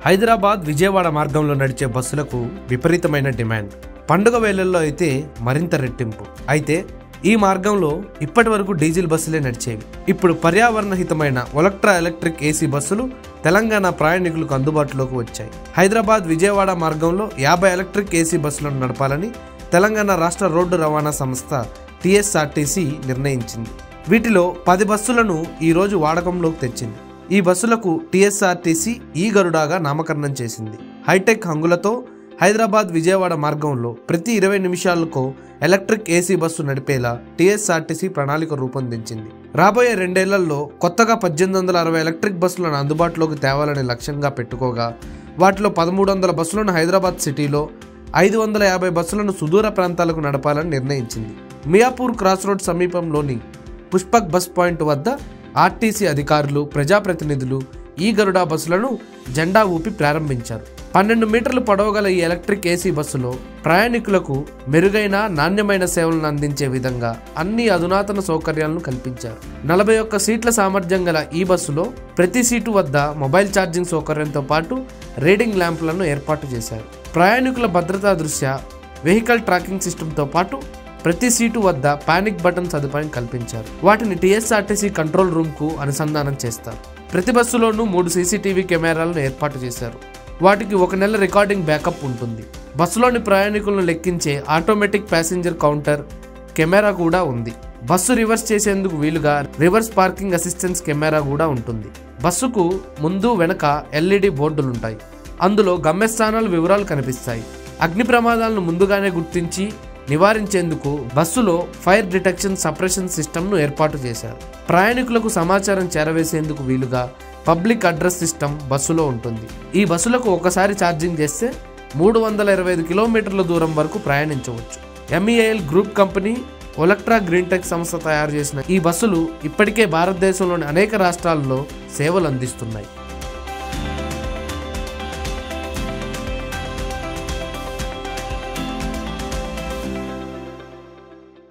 హైదరాబాద్ విజయవాడ మార్గంలో నడిచే బస్సులకు విపరీతమైన డిమాండ్. పండుగ వేళల్లో అయితే మరింత రెట్టింపు. అయితే ఈ మార్గంలో ఇప్పటి వరకు డీజిల్ బస్సులే నడిచేవి. ఇప్పుడు పర్యావరణ హితమైన ఒలక్ట్రా ఎలక్ట్రిక్ ఏసీ బస్సులు తెలంగాణ ప్రయాణికులకు అందుబాటులోకి వచ్చాయి. హైదరాబాద్ విజయవాడ మార్గంలో 50 ఎలక్ట్రిక్ ఏసీ బస్సులను నడపాలని తెలంగాణ రాష్ట్ర రోడ్డు రవాణా సంస్థ టీఎస్ఆర్టీసీ నిర్ణయించింది. వీటిలో 10 బస్సులను ఈరోజు వాడకంలోకి తెచ్చింది. ఈ బస్సులకు టీఎస్ఆర్టీసీ ఈ గరుడాగా నామకరణం చేసింది. హైటెక్ హంగులతో హైదరాబాద్ విజయవాడ మార్గంలో ప్రతి 20 నిమిషాలకు ఎలక్ట్రిక్ ఏసీ బస్సు నడిపేలా టీఎస్ఆర్టీసీ ప్రణాళిక రూపొందించింది. రాబోయే 2 ఏళ్లలో కొత్తగా 1860 ఎలక్ట్రిక్ బస్సులను అందుబాటులోకి తేవాలని లక్ష్యంగా పెట్టుకోగా వాటిలో 1300 బస్సులను హైదరాబాద్ సిటీలో, 550 బస్సులను సుదూర ప్రాంతాలకు నడపాలని నిర్ణయించింది. మియాపూర్ క్రాస్ రోడ్ సమీపంలోని పుష్పక్ బస్ పాయింట్ వద్ద ఆర్టీసీ అధికారులు, ప్రజాప్రతినిధులు ఈ గరుడా బస్సులను జెండా ఊపి ప్రారంభించారు. 12 మీటర్లు పొడవుగల ఈ ఎలక్ట్రిక్ ఏసీ బస్సులో ప్రయాణికులకు మెరుగైన, నాణ్యమైన సేవలను అందించే విధంగా అన్ని అధునాతన సౌకర్యాలను కల్పించారు. 41 సీట్ల సామర్థ్యం గల ఈ బస్సులో ప్రతి సీటు వద్ద మొబైల్ ఛార్జింగ్ సౌకర్యంతో పాటు రీడింగ్ ల్యాంపులను ఏర్పాటు చేశారు. ప్రయాణికుల భద్రతా దృష్ట్యా వెహికల్ ట్రాకింగ్ సిస్టంతో పాటు ప్రతి సీటు వద్ద పానిక్ బటన్ సదుపాయం కల్పించారు. వాటిని టీఎస్ఆర్టీసీ కంట్రోల్ రూమ్కు అనుసంధానం చేస్తారు. ప్రతి బస్సులోనూ 3 సీసీటీవీ కెమెరాలను ఏర్పాటు చేశారు. వాటికి 1 నెల రికార్డింగ్ బ్యాకప్ ఉంటుంది. బస్సులోని ప్రయాణికులను లెక్కించే ఆటోమేటిక్ ప్యాసింజర్ కౌంటర్ కెమెరా కూడా ఉంది. బస్సు రివర్స్ చేసేందుకు వీలుగా రివర్స్ పార్కింగ్ అసిస్టెన్స్ కెమెరా కూడా ఉంటుంది. బస్సుకు ముందు, వెనక ఎల్ఈడి బోర్డులుంటాయి. అందులో గమ్యస్థానాల వివరాలు కనిపిస్తాయి. అగ్ని ప్రమాదాలను ముందుగానే గుర్తించి నివారించేందుకు బస్సులో ఫైర్ డిటెక్షన్ సప్రెషన్ సిస్టమ్ను ఏర్పాటు చేశారు. ప్రయాణికులకు సమాచారం చేరవేసేందుకు వీలుగా పబ్లిక్ అడ్రస్ సిస్టమ్ బస్సులో ఉంటుంది. ఈ బస్సులకు ఒకసారి ఛార్జింగ్ చేస్తే 325 కిలోమీటర్ల దూరం వరకు ప్రయాణించవచ్చు. MEIL group company, Olectra Green Tech సంస్థ తయారు చేసిన ఈ బస్సులు ఇప్పటికే భారతదేశంలోని అనేక రాష్ట్రాల్లో సేవలు అందిస్తున్నాయి.